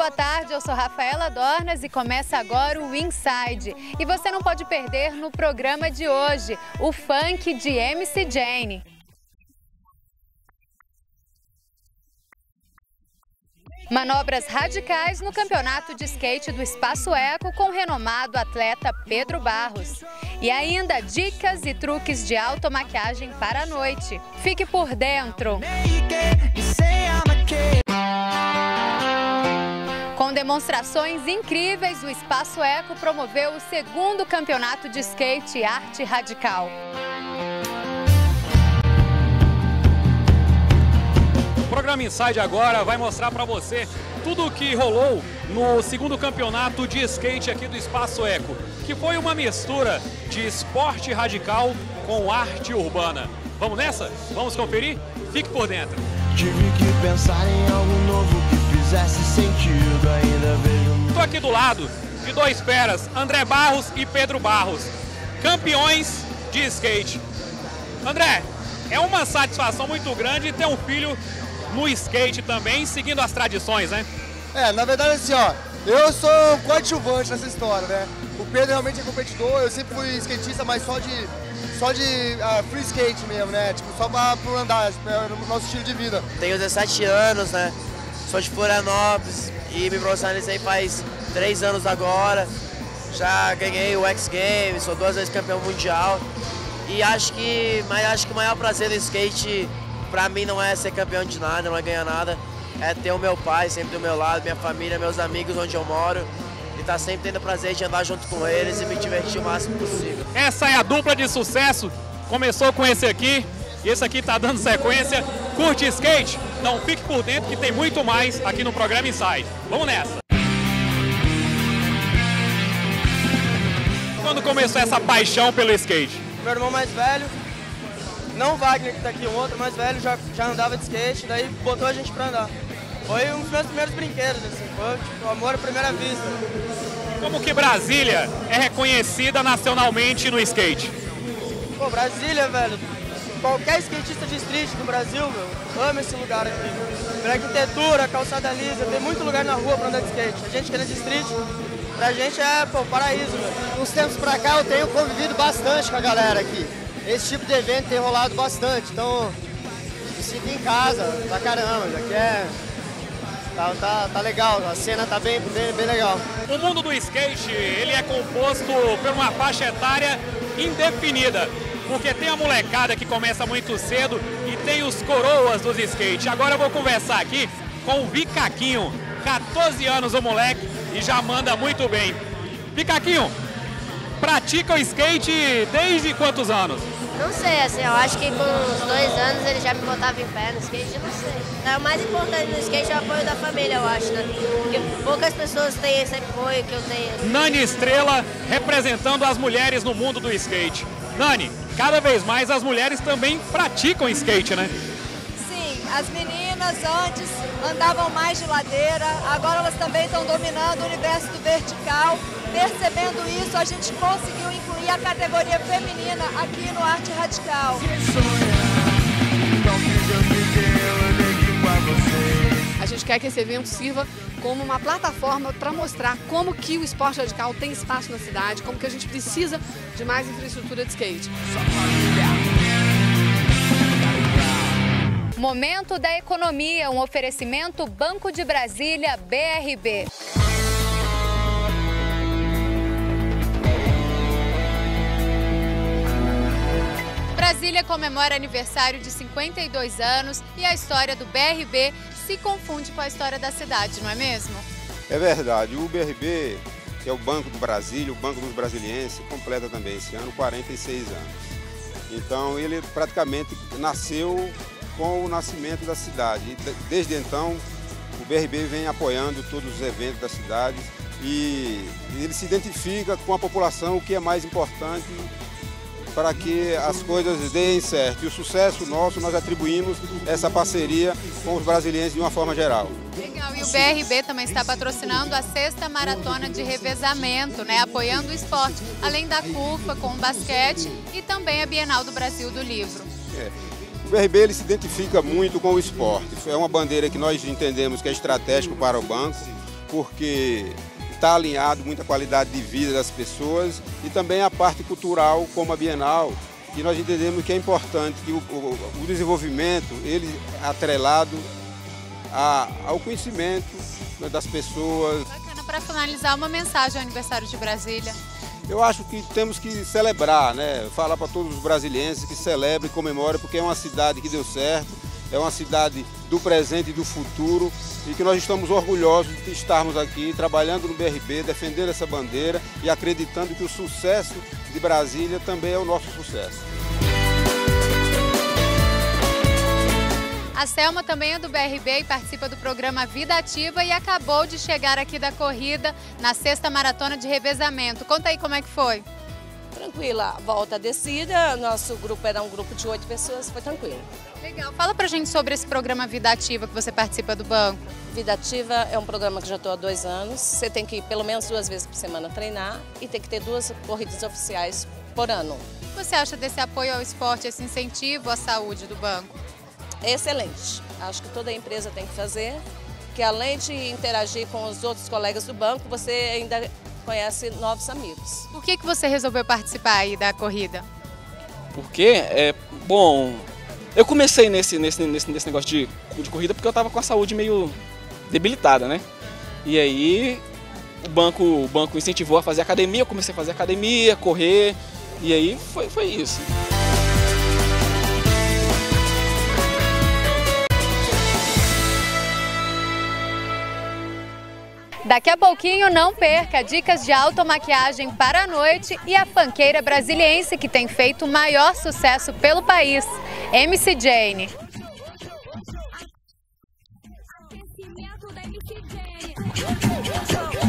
boa tarde, eu sou Rafaela Dornas e começa agora o Inside. E você não pode perder no programa de hoje, o funk de MC Jane. Manobras radicais no campeonato de skate do Espaço Eco com o renomado atleta Pedro Barros. E ainda dicas e truques de automaquiagem para a noite. Fique por dentro! Com demonstrações incríveis, o Espaço Eco promoveu o segundo campeonato de skate Arte Radical. O programa Inside agora vai mostrar para você tudo o que rolou no segundo campeonato de skate aqui do Espaço Eco, que foi uma mistura de esporte radical com arte urbana. Vamos nessa? Vamos conferir? Fique por dentro. Tive que pensar em algo novo que fizesse sentido, ainda vejo... Estou aqui do lado de dois feras, André Barros e Pedro Barros, campeões de skate. André, é uma satisfação muito grande ter um filho no skate também, seguindo as tradições, né? Na verdade assim, ó, eu sou coadjuvante nessa história, né? O Pedro realmente é competidor, eu sempre fui skatista, mas só de free skate mesmo, né? Tipo, só pra andar, no nosso estilo de vida. Tenho 17 anos, né? Sou de Florianópolis e me profissionalizei faz 3 anos agora. Já ganhei o X Games, sou 2 vezes campeão mundial. E acho que o maior prazer do skate pra mim não é ser campeão de nada, não é ganhar nada. É ter o meu pai sempre do meu lado, minha família, meus amigos onde eu moro. E tá sempre tendo o prazer de andar junto com eles e me divertir o máximo possível. Essa é a dupla de sucesso. Começou com esse aqui e esse aqui tá dando sequência. Curte skate? Então fique por dentro que tem muito mais aqui no programa Inside. Vamos nessa! Quando começou essa paixão pelo skate? Meu irmão mais velho, não o Wagner que tá aqui, um outro mais velho, já andava de skate, daí botou a gente pra andar. Foi um dos meus primeiros brinquedos, assim, foi tipo, amor à primeira vista. Como que Brasília é reconhecida nacionalmente no skate? Pô, Brasília, velho, qualquer skatista de street do Brasil, meu, ama esse lugar aqui. Pela arquitetura, calçada lisa, tem muito lugar na rua pra andar de skate. A gente que anda de street, pra gente é, pô, paraíso, velho. Uns tempos pra cá eu tenho convivido bastante com a galera aqui. Esse tipo de evento tem rolado bastante, então me sinto em casa pra caramba, já que é... Tá legal, a cena tá bem legal. O mundo do skate, ele é composto por uma faixa etária indefinida, porque tem a molecada que começa muito cedo e tem os coroas dos skate. Agora eu vou conversar aqui com o Vicaquinho, 14 anos o moleque e já manda muito bem. Vicaquinho, pratica o skate desde quantos anos? Não sei, assim, eu acho que com uns 2 anos ele já me botava em pé no skate, eu não sei. O mais importante no skate é o apoio da família, eu acho, né? Porque poucas pessoas têm esse apoio que eu tenho. Nani Estrela representando as mulheres no mundo do skate. Nani, cada vez mais as mulheres também praticam skate, né? Sim, as meninas antes andavam mais de ladeira, agora elas também estão dominando o universo do vertical. Percebendo isso, a gente conseguiu incluir a categoria feminina aqui no Arte Radical. A gente quer que esse evento sirva como uma plataforma para mostrar como que o esporte radical tem espaço na cidade, como que a gente precisa de mais infraestrutura de skate. Momento da Economia, um oferecimento Banco de Brasília, BRB. Brasília comemora aniversário de 52 anos e a história do BRB se confunde com a história da cidade, não é mesmo? É verdade, o BRB, que é o Banco do Brasília, o Banco dos Brasilienses, completa também esse ano 46 anos. Então ele praticamente nasceu com o nascimento da cidade. E desde então o BRB vem apoiando todos os eventos da cidade e ele se identifica com a população, o que é mais importante para que as coisas deem certo. E o sucesso nosso, nós atribuímos essa parceria com os brasileiros de uma forma geral. Legal, e o BRB também está patrocinando a 6ª Maratona de Revezamento, né? Apoiando o esporte, além da CUFA com o basquete e também a Bienal do Brasil do Livro. O BRB ele se identifica muito com o esporte. É uma bandeira que nós entendemos que é estratégico para o banco, porque está alinhado muita qualidade de vida das pessoas e também a parte cultural, como a Bienal, e nós entendemos que é importante que o desenvolvimento, ele atrelado ao conhecimento, né, das pessoas. Bacana. Para finalizar, uma mensagem ao aniversário de Brasília. Eu acho que temos que celebrar, né? Falar para todos os brasilienses que celebrem e comemorem, porque é uma cidade que deu certo, é uma cidade do presente e do futuro, e que nós estamos orgulhosos de estarmos aqui trabalhando no BRB, defendendo essa bandeira e acreditando que o sucesso de Brasília também é o nosso sucesso. A Selma também é do BRB e participa do programa Vida Ativa e acabou de chegar aqui da corrida na 6ª maratona de revezamento. Conta aí como é que foi. Tranquila, volta a descida, nosso grupo era um grupo de 8 pessoas, foi tranquilo. Legal, fala pra gente sobre esse programa Vida Ativa que você participa do banco. Vida Ativa é um programa que já estou há 2 anos, você tem que ir pelo menos 2 vezes por semana treinar e tem que ter 2 corridas oficiais por ano. O que você acha desse apoio ao esporte, esse incentivo à saúde do banco? É excelente, acho que toda empresa tem que fazer, que além de interagir com os outros colegas do banco, você ainda conhece novos amigos. Por que você resolveu participar aí da corrida? Porque, bom, eu comecei nesse negócio de corrida porque eu estava com a saúde meio debilitada, né? E aí o banco incentivou a fazer academia, eu comecei a fazer academia, correr, e aí foi isso. Daqui a pouquinho, não perca dicas de automaquiagem para a noite e a funkeira brasiliense que tem feito o maior sucesso pelo país, MC Jane. Aquecimento da MC Jane.